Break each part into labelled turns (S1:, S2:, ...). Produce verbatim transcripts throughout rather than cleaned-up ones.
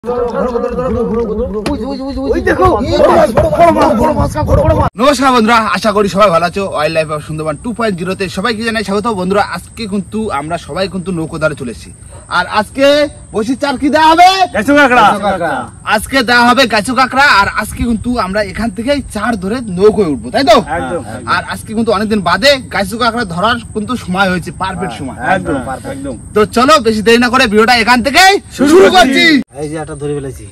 S1: নমস্কার বন্ধুরা, আশা করি সবাই ভালো আছো। Wildlife of Sundarban two point zero তে সবাইকে জানাই স্বাগত। বন্ধুরা, আজকে কিন্তু আমরা সবাই কিন্তু নৌকো ধারে চলে এসেছি। আর আজকে বসি চার কি দেওয়া হবে, আজকে দেওয়া হবে গাছু কাঁকড়া। আর আজকে কিন্তু আমরা এখান থেকে চার ধরে নৌকোয় উঠবো, তাই তো? আর আজকে কিন্তু অনেকদিন বাদে গাছু কাঁকড়া ধরার কিন্তু সময় হয়েছে, পারফেক্ট সময়। তো চলো বেশি দেরি না করে ভিডিওটা এখান থেকে শুরু করছি।
S2: এই যে একটা ধরে ফেলেছি।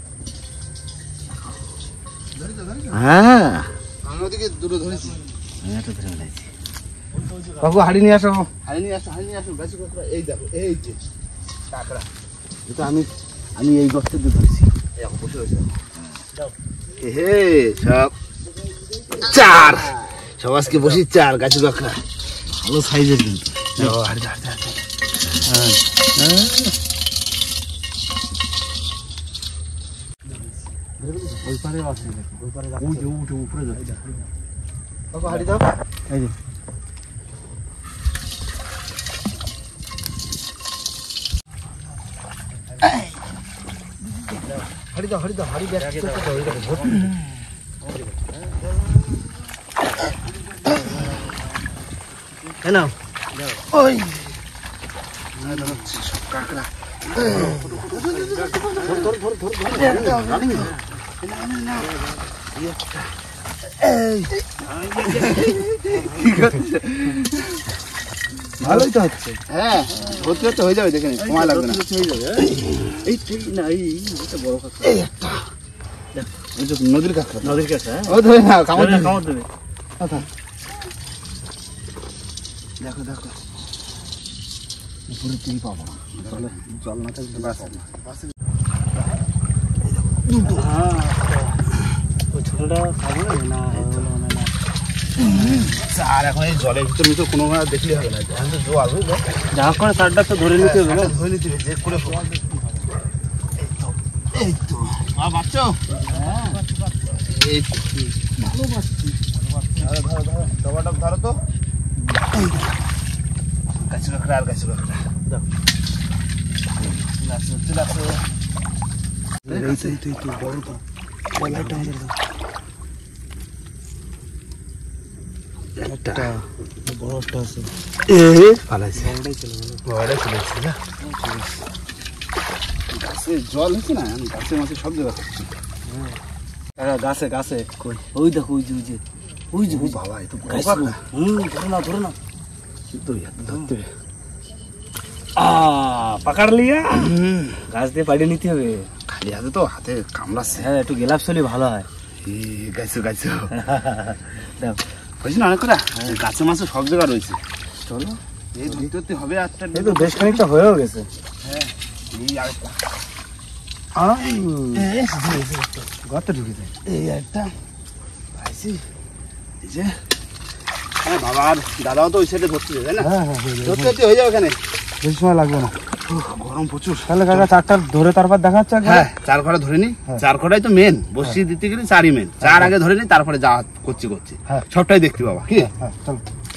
S1: হ্যাঁ, আমি ওদিকে দুটো ধরেছি।
S2: আমি একটা ধরে ফেলেছি।
S1: কাকু হাড়ি নিয়ে আসো, হাড়ি নিয়ে আসো, হাড়ি নিয়ে আসো। গাছি কাঁকড়া এই দেখো, এই যে কাঁকড়া।
S2: এটা আমি আমি এই গর্তে দিয়ে ধরেছি।
S1: এই দেখো বসে রয়েছে। হে সব চার, সব আজকে বসি চার গাছি কাঁকড়া,
S2: ভালো সাইজের কিন্তু।
S1: হাড়ি হাড়ি হাড়ি।
S2: ওই পারে আছে, ওই পারে উঠে উঠে উপরে যাবে।
S1: কাকু হাড়ি দাও।
S2: এই যে
S1: হাড়ি দাও, হাড়ি দাও, হাড়ি ব্যাগ করতে দাও। এই দেখো ভর্তি।
S2: কেন
S1: ওই কাঁকড়া
S2: ভালোই তো হচ্ছে।
S1: হ্যাঁ, ভর্তি হতে হয়ে যাবে, দেখে নিন, সময় লাগবে না।
S2: হয়ে যাবে। এই ঠিক না, এই এটা বড় কাঁকড়া।
S1: এই একটা এই যে নদীর কাঁকড়া,
S2: নদীর কাছে। হ্যাঁ,
S1: ও ধরে না, কামড়
S2: কামড়
S1: দেবে।
S2: কামড় দেবে।
S1: কথা দেখো দেখো,
S2: উপরে তুই পাবো না।
S1: চলে জল না থাকলে বাস না।
S2: হ্যাঁ, ওই ছোটটা খাবো না।
S1: আর এখন এই জলের ভিতর ভিতর কোনো দেখলে হবে না, এখন তো জল বুঝলো।
S2: যা করে চারটা তো ধরে নিতে হবে না?
S1: ধরে নিতে হবে, যে করে হোক। এই তো এই তো মা বাচ্চো। এই
S2: ভালো পাচ্ছি।
S1: ধরো ধরো ধরো, ডবাটা ধরো তো। গাছ কাঁকড়া আর গাছ কাঁকড়া দাও। চলে আসো, চলে আসো।
S2: তুই তুই তুই বড় তো বড়টা আমাদের দাও। একটা বড় একটা আছে।
S1: এ পালাইছে,
S2: বড়টাই চলে গেল।
S1: বড়টা চলে এসেছে না। গাছে জল হচ্ছে না, আমি গাছের মাঝে সব জায়গা করছি।
S2: হ্যাঁ, গাছে গাছে কই ওই দেখো, ওই যে ওই যে ওই যে
S1: ও বাবা, এ তো বড়
S2: গাছ।
S1: কাঁকড়া।
S2: হুম, ধরে না ধরে না।
S1: কিন্তু এত ধরতে হবে।
S2: আ পাকাড় লিয়া। গাছ দিয়ে পাড়িয়ে নিতে হবে।
S1: খালি হাতে তো হাতে কামড়াচ্ছে।
S2: হ্যাঁ, একটু গেলাপ চলে ভালো হয়।
S1: এ গাছ গাছ
S2: দাও
S1: হয়েছে না অনেক করে। গাছের মাঝে সব জায়গা রয়েছে।
S2: চলো,
S1: এই ধরতে ধরতে হবে। আটটা
S2: এই তো বেশ খানিকটা হয়েও গেছে।
S1: হ্যাঁ, এই আরেকটা
S2: গর্তে ঢুকে যায়।
S1: এই একটা পাইছি। এই যে হ্যাঁ বাবা, আর দাদাও তো ওই সাইডে ধরতে যাবে, তাই না?
S2: হ্যাঁ হ্যাঁ,
S1: ধরতে ধরতে হয়ে যাবে এখানে।
S2: বেশি সময় লাগবে না।
S1: উহ, গরম প্রচুর।
S2: তাহলে কাকা চারটা ধরে তারপর দেখাচ্ছে।
S1: হ্যাঁ, চার খড়া ধরে নি। চার খড়াই তো মেন, বসি দিতে গেলে চারই মেন। চার আগে ধরে নি, তারপরে যা করছি করছি
S2: হ্যাঁ।
S1: সবটাই দেখতে বাবা। কি
S2: হ্যাঁ, চলো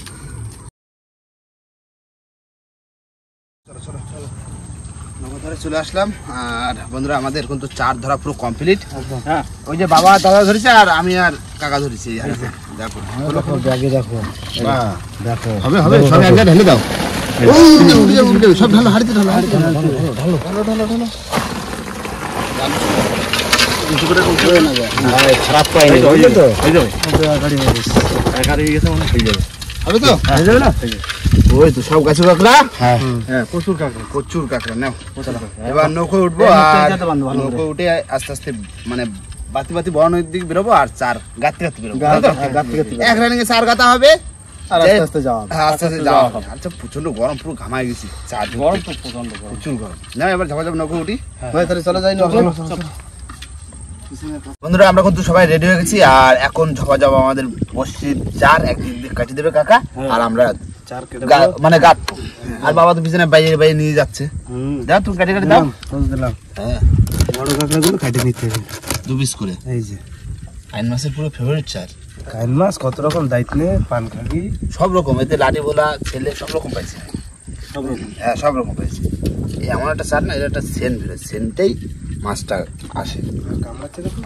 S1: ধরে চলে আসলাম। আর বন্ধুরা, আমাদের কিন্তু চার ধরা পুরো কমপ্লিট।
S2: হ্যাঁ,
S1: ওই যে বাবা দাদা ধরেছে, আর আমি আর কাকা ধরেছি। দেখো
S2: দেখো ব্যাগে দেখো।
S1: বাহ,
S2: দেখো
S1: হবে হবে, সব এক জায়গায় ঢেলে দাও। সব ঢালো, হাড়িতে ঢালো, হাড়িতে ঢালো,
S2: ঢালো
S1: ঢালো ঢালো ঢালো।
S2: খারাপ পাইনি তো। গাড়ি হয়ে গেছে, গাড়ি হয়ে গেছে মানে হয়ে যাবে।
S1: হবে তো?
S2: হয়ে যাবে না?
S1: ওই তো সব গাছ কাঁকড়া।
S2: হ্যাঁ হ্যাঁ, প্রচুর কাঁকড়া।
S1: প্রচুর কাঁকড়া। নাও
S2: প্রচুর
S1: এবার নৌকো উঠবো।
S2: এই নৌকোয়
S1: আর
S2: যেতে পারবো, ভালো করে।
S1: নৌকো উঠে আস্তে আস্তে মানে বাতি বাতি বড় দিকে বেরোবো। আর চার গাঁততে গাঁততে বেরোবো,
S2: গা-
S1: তাই তো?
S2: হ্যাঁ, গাঁততে গাঁততে বেরোবো।
S1: এক রানিং এ চার গাঁথা হবে।
S2: আর আস্তে আস্তে যাওয়া হবে।
S1: হ্যাঁ, আস্তে আস্তে যাওয়া হবে। আচ্ছা, প্রচন্ড গরম, পুরো ঘামাই গেছি। চার
S2: গরম তো প্রচন্ড গরম।
S1: প্রচুর গরম। না, এবার ঝাপা ঝাপ নৌকো উঠি।
S2: হ্যাঁ, তাহলে চলে যাই নৌকো।
S1: বন্ধুরা, আমরা কিন্তু সবাই রেডি হয়ে গেছি। আর এখন ঝপা যাবো আমাদের বসির চার একদিক দিয়ে কাটি দেবে কাকা। আর আমরা
S2: চার কেটে
S1: গা- মানে গাঁটবো। আর বাবা তো পিছনে বাইরে বাইরে নিয়ে যাচ্ছে।
S2: হুম,
S1: দাও, তুমি কাটি কাটি দাও।
S2: বুঝ দিলাম।
S1: হ্যাঁ,
S2: বড় কাঁকড়াগুলো কাটে নিতে হবে।
S1: দু পিস করে।
S2: এই যে
S1: আইন মাছের পুরো ফেভারিট চার।
S2: কাইল মাছ কত রকম দায়িত্ব নিয়ে পান খাবি
S1: সব রকম, এতে লাঠি বোলা ছেলে সব রকম পাইছে।
S2: সব রকম।
S1: হ্যাঁ, সব রকম পাইছে। এই এমন একটা চার না, এটা একটা সেন্ট বেরোয়, সেন্টটাই মাছটা আসে।
S2: কামড়াচ্ছে দেখো,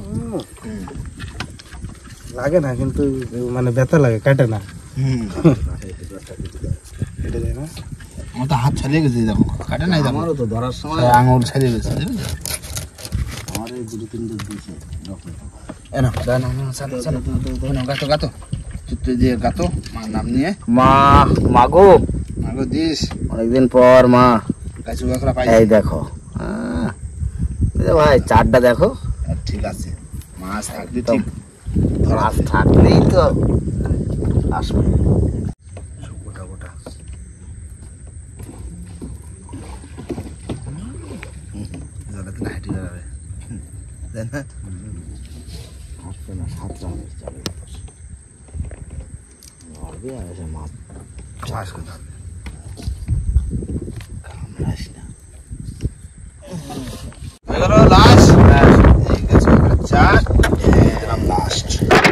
S2: লাগে না কিন্তু মানে ব্যথা লাগে, কাটে না।
S1: হুম
S2: কেটে যায় না।
S1: আমার তো হাত ছাড়িয়ে গেছে, দেখো কাটে নাই,
S2: আমারও তো ধরার সময়
S1: আঙুল ছাড়িয়ে গেছে।
S2: আমার এই দুটো তিনটে দিয়েছে।
S1: এনো দাঁড়া, না গাতো গাতো চিত্র দিয়ে গাতো মার নাম নিয়ে।
S3: মা মাগো
S1: মাগো দিস,
S3: অনেকদিন পর মা।
S1: কাছু কাঁকড়া পাই।
S3: এই দেখো, আহ, এই যে ভাই চারটা দেখো,
S1: ঠিক আছে, মাছ থাকলে ঠিক ধরা
S3: মাছ থাকলেই তো আসবে।
S1: গোটা গোটা। জলেতে না হেঁটে যাবে, তাই না?
S3: আসবে না, সাতটা যাবে ধরবে আর এসে মাছ
S1: চাষ করতে হবে।
S3: কামড়াস না।
S1: হয়ে গেল লাস্ট, এই গেছে চার, এরকম লাস্ট।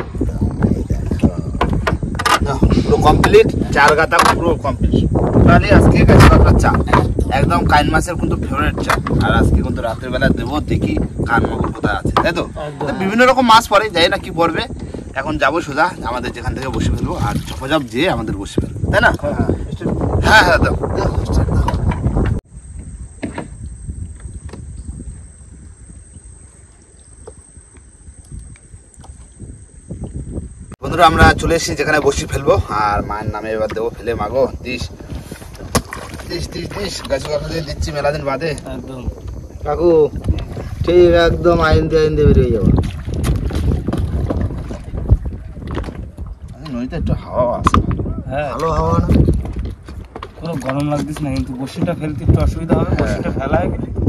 S1: পুরো কমপ্লিট, চার গাতা পুরো কমপ্লিট। তাহলে আজকে গেছে আপনার চা, একদম কাইন মাছের কিন্তু ফেভারিট চা। আর আজকে কিন্তু রাতের বেলা দেবো, দেখি কান মাগুর কোথায় আছে, তাই তো? তো বিভিন্ন রকম মাছ পড়ে, যাই না কি পড়বে। এখন যাবো সোজা আমাদের যেখান থেকে বসে ফেলবো, আর ঝপঝপ যেয়ে আমাদের বসে ফেলবো, তাই না? হ্যাঁ হ্যাঁ দাও। বন্ধুরা আমরা চলে এসেছি যেখানে বসে ফেলবো, আর মায়ের নামে এবার দেবো ফেলে। মাগো দিস দিস দিস দিস, গাছে কথা দিয়ে দিচ্ছি মেলা দিন বাদে।
S2: একদম
S3: কাকু ঠিক একদম আইন দিয়ে আইন দিয়ে বেরিয়ে যাবো।
S1: নদীতে একটু হাওয়া আছে,
S2: হ্যাঁ,
S3: ভালো হাওয়া না?
S2: পুরো গরম লাগতেছে না, কিন্তু বসিটা ফেলতে একটু অসুবিধা হবে। বসিটা ফেলা হয়ে গেলে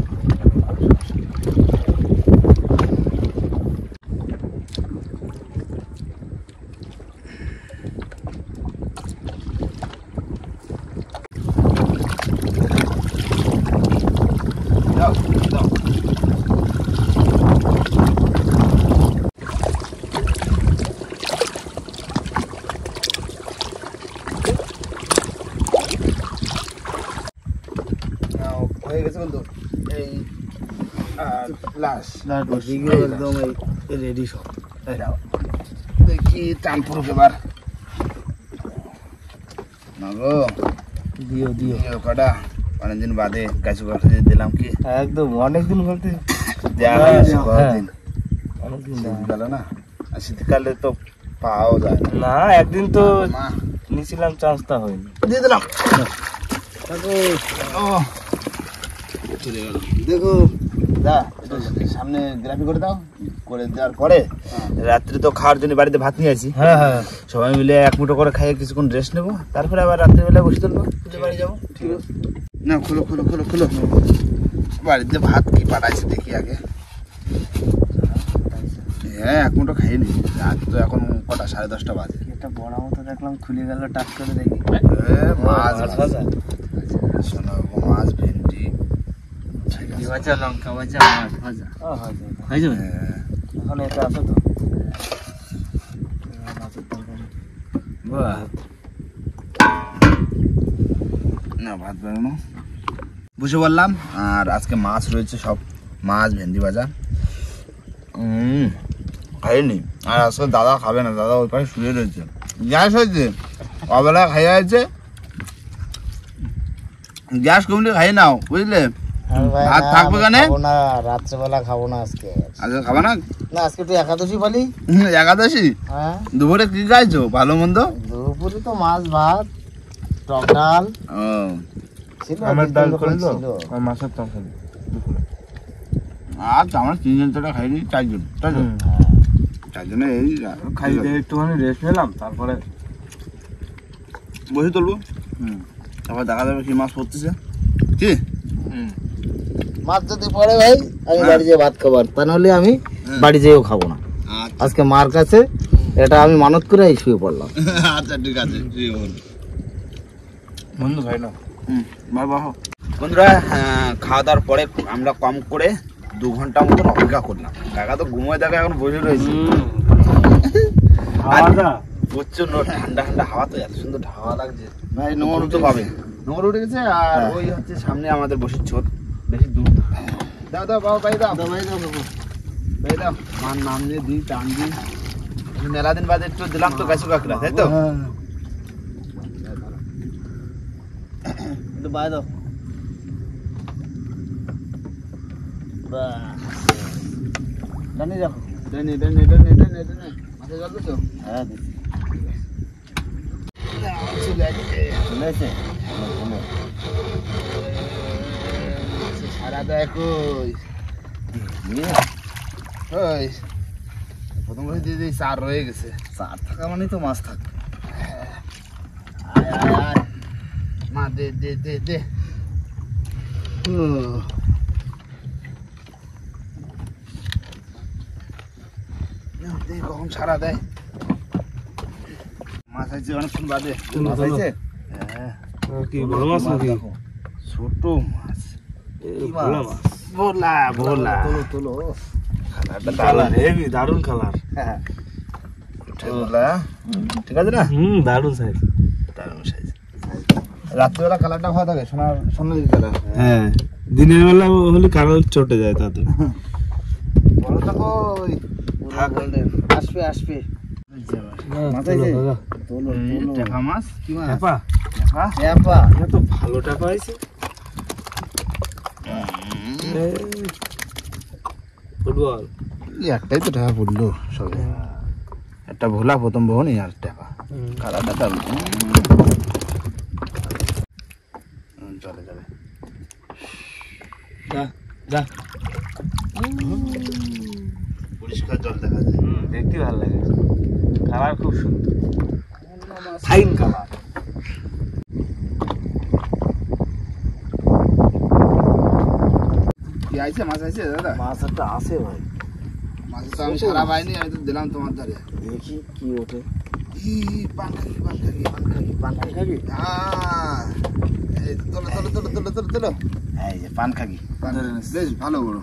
S1: দাও দাও। নাও, হয়ে গেছে বন্ধু, এই লাশ
S3: এদিকে একদম এই রেডি সব।
S1: দেখি টান পড়ুক এবার। মাগো
S3: দিও দিও
S1: দিও কটা, অনেকদিন বাদে গাছ কথা দিয়ে দিলাম কি
S2: একদম অনেকদিন বলতে
S1: দেওয়া হয়েছে কতদিন,
S2: অনেকদিন
S1: শীতকালে না, আর শীতকালে তো পাওয়া যায় না।
S2: না, একদিন তো
S1: মা
S2: নিয়েছিলাম, চান্সটা হয়নি।
S1: দিয়ে দিলাম।
S3: কাকু
S1: ও চলে গেল।
S3: দেখো
S1: দা একটু সামনে গ্রাফি করে দাও, করে দেওয়ার পরে রাত্রে তো খাওয়ার জন্য বাড়িতে ভাত নিয়ে আসি,
S2: হ্যাঁ হ্যাঁ,
S1: সবাই মিলে এক মুঠো করে খাইয়ে কিছুক্ষণ রেস্ট নেবো, তারপরে আবার রাত্রিবেলা বসে তুলবো, পুজো বাড়ি যাবো। ঠিক আছে না, খুলো খুলো খুলো খুলো। বাড়িতে ভাত কি পাঠাইছে দেখি আগে। হ্যাঁ এক মুঠো খাইয়ে নি, রাত তো এখন কটা, সাড়ে দশটা বাজে।
S2: একটা বড় মতো দেখলাম, খুলে গেল, টাচ করে দেখি।
S1: এ, মাছ
S2: মাছ
S1: ভাজা,
S2: ভাজা,
S1: শোনো মাছ ভেন্ডি।
S3: কি বাচ্চা লঙ্কা বাচ্চা মাছ ভাজা
S2: ও, হয়ে যাবে।
S3: হয়ে যাবে।
S1: হ্যাঁ,
S2: এখন এটা আছে তো মাছের তরকারি।
S3: বাহ,
S1: না ভাত বানানো বুঝে বললাম। আর আজকে মাছ রয়েছে, সব মাছ ভেন্ডি ভাজা। হম খাইনি, আর আজকে দাদা খাবে না, দাদা ওই পাশে শুয়ে রয়েছে, গ্যাস হয়েছে, অবেলা খাইয়ে আছে, গ্যাস কমলে খাই নাও বুঝলে। ভাত থাকবে কেনে,
S3: না রাত্রেবেলা খাবো না আজকে।
S1: আজকে খাবে না?
S3: না আজকে তুই একাদশী পালি।
S1: হুম, একাদশী।
S3: হ্যাঁ
S1: দুপুরে কি খাইছো, ভালো মন্দ?
S3: দুপুরে তো মাছ ভাত টক ডাল
S1: ও
S3: ছিল,
S2: আমার
S3: দু তিন
S2: ডাল
S3: রকম
S2: করলো
S3: ছিল।
S2: আর মাছের তরকারি।
S1: আচ্ছা, আমরা তিনজন তো খাইনি, চারজন, চারজন চারজনে এই
S2: খাই দিয়ে একটুখানি রেস্ট নিলাম, তারপরে
S1: বসে তুলবো,
S2: হুম
S1: তারপর দেখা যাবে কি মাছ পড়তেছে। কি
S3: মাছ যদি পড়ে ভাই আমি
S1: হ্যাঁ।
S3: বাড়ি যেয়ে ভাত খাবার, তা নাহলে আমি
S1: হ্যাঁ।
S3: বাড়ি যেয়েও খাবো না।
S1: আচ্ছা
S3: আজকে মার কাছে এটা আমি মানত করে এই শুয়ে পড়লাম।
S1: আচ্ছা ঠিক আছে, ঠিক আছে।
S2: বন্ধু ভাই না
S1: হুম, বাহ বাহ। বন্ধুরা আহ, খাওয়া দাওয়ার পরে আমরা কম করে দু ঘন্টা মতন অপেক্ষা করলাম। কাকা তো ঘুমোয় দেখা এখন বসে রয়েছে।
S2: খাওয়া দাওয়া
S1: প্রচন্ড ঠান্ডা ঠান্ডা হাওয়া, তো এত সুন্দর হাওয়া লাগছে ভাই। নোংর তো পাবে, নোংর উঠে গেছে। আর ওই হচ্ছে সামনে আমাদের বসে ছোট, বেশি দূর দাও দাও বাবা ভাই দাও
S3: দাও ভাই দাও কাকু
S1: ভাই দাও মার নাম দিয়ে দিই টান দিই মেলা দিন বাদে একটু দিলাম তো গাছু কাকড়া তাই তো
S3: একটু ভাই দাও বাস ডানি রাখো
S1: ডানি ডানি ডানি ডানি ডানি মাথা জল দিছো
S3: হ্যাঁ দিচ্ছি
S1: চলে আসছে
S3: চলে এসে
S1: সারা দেয় কই ওই প্রথম করে দিয়ে দিই চার রয়ে গেছে
S3: চার থাকা মানে তো মাছ থাকবে
S1: আয় আয় আয় মা দে দে দে দে দে কখন ছাড়া দেয় মাছ আছে অনেকক্ষণ বাদে
S3: মাছ আছে
S1: হ্যাঁ
S2: কি বড় মাছ নাকি
S1: ছোট মাছ
S2: ভালো মাছ
S1: ভোলা ভোলা
S3: তোলো তোলো
S2: কালার হেভি দারুন কালার
S1: ভোলা ঠিক আছে না
S2: হুম দারুন সাইজ
S1: দারুণ সাইজ রাত্রিবেলা কালারটা ভালো থাকে সোনার সোনালি কালার
S2: হ্যাঁ দিনের বেলা হলে কালার চটে যায় তাতে
S1: বড়টা কই
S3: থাক আসবে আসবে
S2: মাছ আছে
S3: তোলো
S1: এই
S3: তোলো
S1: টাকা মাছ কি মাছ
S2: টাপা
S1: টাকা
S3: এপা
S2: তো ভালো টাপা আছে ফুটবল
S1: একটাই তো টাকা পড়লো সবে একটা ভোলা প্রথম বহনি আর টাকা কালারটা দারুণ চলে যাবে
S2: যা যা
S1: পরিষ্কার জল দেখা যায়
S2: দেখতে ভালো লাগে কালার খুব সুন্দর ফাইন কালার
S1: কি আইছে মাছ আইছে দাদা
S3: মাছ একটা আছে ভাই
S1: মাছ তো আমি সারা পাইনি আমি তো দিলাম তোমার ধারে
S3: দেখি কি ওঠে
S1: ই পান খাবি পান খাবি পান খাবি
S3: পান খাবি
S1: আহ এই তোলো তোলো তোলো তোলো তোলো তোলো
S3: এই যে পান খাবি
S1: পান বেশ ভালো বড়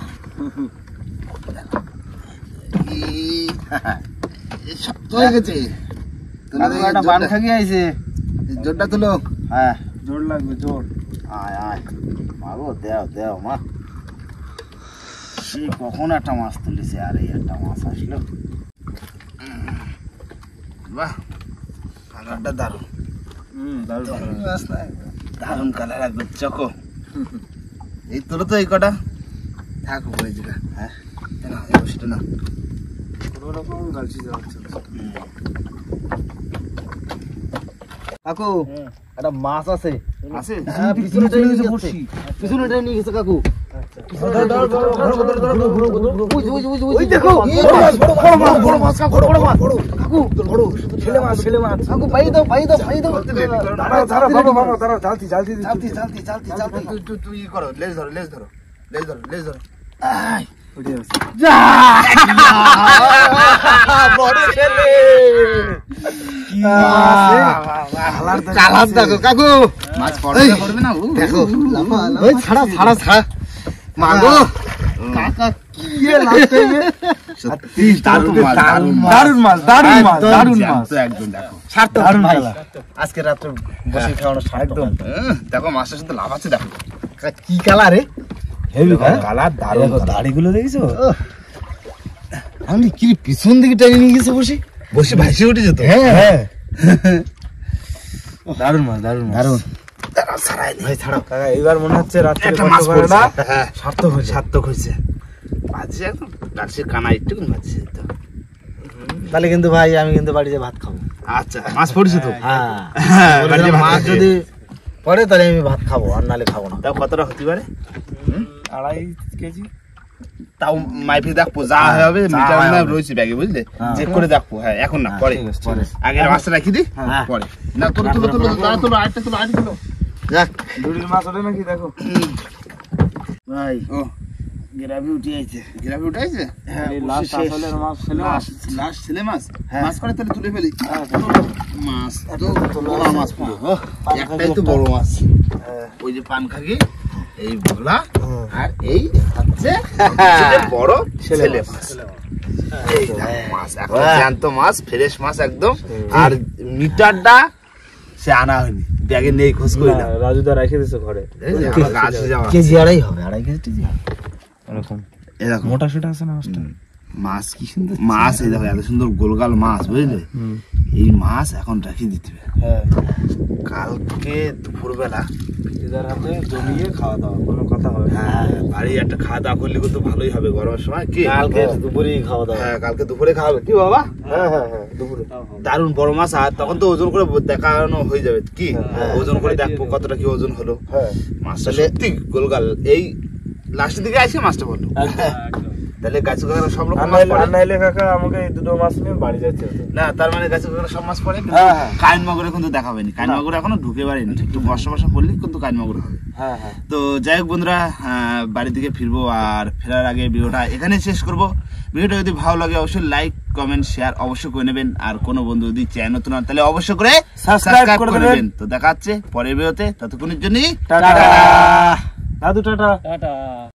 S1: ই এ শক্ত হয়ে গেছে তোলো
S3: কাকু একটা পান খাবি আইছে
S1: এই জোরটা তুলো
S3: হ্যাঁ
S2: জোর লাগবে জোর
S3: আয় আয় মাগো দেও দেও মা সে কখন একটা মাছ তুলেছে আর এই একটা মাছ আসলো
S1: বাহ কালারটা দারুণ
S2: হুম দারুন
S3: মাছ না
S1: দারুণ কালার একদম চকো এই তোলো তো এই কটা থাক উপরে জায়গা হ্যাঁ না এই বসিটা না
S2: কোনো রকম গালছি যাচ্ছে
S3: কাকু একটা মাছ আছে
S1: আছে
S3: হ্যাঁ পিছনে নিয়ে গেছে বসি পিছনে নিয়ে গেছে কাকু ওই দেখো বড় মাছ বড় মাছ বড় বড় মাছ কাকু বড় ছেলে মাছ ছেলে মাছ কাকু পাই দাও পাই দাও পাই দাও
S2: দাঁড়াও দাঁড়াও বাবা বাবা দাঁড়াও জ্বালতি জ্বালতি
S1: চালতি চালতি চালতি চালতি তুই তুই তুই ই করো লেজ ধরো লেজ ধরো লেজ ধরো লেজ ধরো আয়
S2: উঠে আসছে
S1: বড় ছেলে কালার দেখো কাকু মাছ পড়বে না পড়বে না দেখো
S3: ওই ছাড়া ছাড়া ছাড়া
S1: মাগো
S3: কাকা কি এ লাগছে
S1: সত্যি দারুণ মাছ
S2: দারুন মাছ দারুন মাছ দারুন
S1: জ্যান্ত
S2: মাছ
S1: একদম দেখো
S3: সার্থক
S2: দারুণ
S3: ভাই
S2: খেলা।
S3: আজকে রাত্রে বসে খাওয়ানো একদম
S1: হ্যাঁ, দেখো মাছটার সাথে লাভ আছে দেখো
S3: কি কালার রে
S2: হেভি
S1: কালার দারুণ
S2: দেখো দাড়িগুলো দেখেছো
S3: আমি কি পিছন দিকে টেনে নিয়ে গেছে বসে
S1: বসে ভাসে উঠে যেত
S2: হ্যাঁ দারুন মাছ দারুন মাছ
S3: দারুণ
S1: ছাড়াই
S2: ভাই ছাড়াও কাকা এবার মনে হচ্ছে রাত্রে
S1: একটা
S2: কষ্ট
S1: মাছ
S2: করে
S1: পড়ছে
S2: না
S1: হ্যাঁ
S2: সার্থক হয়েছে
S1: সার্থক হয়েছে বাজছে একদম গাছের কানা একটু বাজছে তো
S3: তাহলে কিন্তু ভাই আমি কিন্তু বাড়িতে ভাত খাবো
S1: আচ্ছা মাছ পড়েছে তো
S3: হ্যাঁ
S1: হ্যাঁ,
S3: বলেছিলাম
S1: বাড়িতে ভাত
S3: মাছ
S1: খাবে।
S3: যদি পড়ে তাহলে আমি ভাত খাবো আর নালে খাবো না
S1: তাও কতটা হতে পারে
S2: আড়াই কেজি
S1: তাও মাইফে দেখবো যা হবে
S3: যা
S1: মিটার
S3: হয়
S1: না
S3: হবে।
S1: রয়েছে ব্যাগে বুঝলে
S3: হ্যাঁ।
S1: চেক করে দেখবো হ্যাঁ এখন না পরে
S2: ঠিক আছে,
S3: পরে।
S1: আগে মাছটা রাখি দি
S3: হ্যাঁ।
S1: পরে না তুলো তুলো তুলো দাঁড়া তুলো আরেকটা তুলো আরেকটা তুলো
S3: যাক
S2: দুটির মাছ ওঠে নাকি দেখো
S3: ভাই
S1: ও
S3: গ্রাভি উঠে আইছে
S1: গ্রাফি উঠাইছে
S3: হ্যাঁ
S2: এই লাস্ট আসলের মাছ ছেলে মাছ
S1: লাস্ট লাস্ট ছেলে মাছ
S3: হ্যাঁ।
S1: মাছ করে তাহলে তুলে ফেলি
S2: হ্যাঁ,
S1: মাছ তো বড় মাছ পুরো ও, একটাই তো বড় মাছ ওই যে পান খাগি এই ভোলা আর এই হচ্ছে হচ্ছে বড় ছেলে মাছ এই দেখো মাছ এখন জ্যান্ত মাছ ফ্রেশ মাছ একদম আর মিটারটা সে আনা হয়নি ব্যাগে নেই খোঁজ করি না
S2: রাজুদা রেখে দিছো ঘরে
S1: এই যে আমার গাছে যাওয়া
S3: কেজি আড়াই হবে আড়াই কেজি টেজি হবে।
S2: এরকম
S1: এরকম
S2: মোটা সোটা আছে না মাছটা?
S1: মাছ কি সুন্দর মাছ, এই দেখো এত সুন্দর গোলগাল মাছ, বুঝলে? এই মাছ এখন রাখি দিতে হবে।
S2: হ্যাঁ,
S1: কালকে দুপুরবেলা
S2: এদের হাতে জমিয়ে খাওয়া দাওয়া, কোনো কথা হবে না।
S1: হ্যাঁ বাড়ি একটা খাওয়া দাওয়া করলে কিন্তু ভালোই হবে গরমের সময়। কি
S2: কালকে দুপুরেই খাওয়া দাওয়া।
S1: হ্যাঁ কালকে দুপুরে খাওয়াবে কি বাবা?
S2: হ্যাঁ হ্যাঁ হ্যাঁ, দুপুরে।
S1: দারুণ বড় মাছ, আর তখন তো ওজন করে দেখানো হয়ে যাবে। কি ওজন করে দেখবো কতটা কি ওজন হলো।
S2: হ্যাঁ,
S1: মাছটা সত্যি গোলগাল। এই লাস্টের দিকে আসে মাছটা বললো, তাহলে গাছ কাঁকড়া সব রকম মাছ পড়ে।
S2: নাইলে কাকা আমাকে এই দুটো মাছ নিয়ে বাড়ি যাচ্ছে হতো।
S1: না তার মানে গাছ কাঁকড়া সব মাছ পড়ে।
S2: হ্যাঁ, হ্যাঁ।
S1: কাইন মাগুরে কিন্তু দেখাবেনি, কাইন মাগুরে এখনো ঢুকে পারেনি। একটু বর্ষা বর্ষা পড়লে কিন্তু কাইন মাগুর হবে।
S2: হ্যাঁ হ্যাঁ।
S1: তো যাই হোক বন্ধুরা, আহ, বাড়ি থেকে ফিরবো, আর ফেরার আগে ভিডিওটা এখানে শেষ করব। ভিডিওটা যদি ভালো লাগে অবশ্যই লাইক কমেন্ট শেয়ার অবশ্যই করে নেবেন, আর কোনো বন্ধু যদি চ্যানেল নতুন হন তাহলে অবশ্যই করে
S2: সাবস্ক্রাইব
S1: সাবস্ক্রাইব
S2: করে
S1: করে
S2: দেবেন।
S1: নেবেন। তো দেখা হচ্ছে পরের ভিডিওতে, ততক্ষণের জন্য
S2: টাটা দাদু, টাটা টাটা।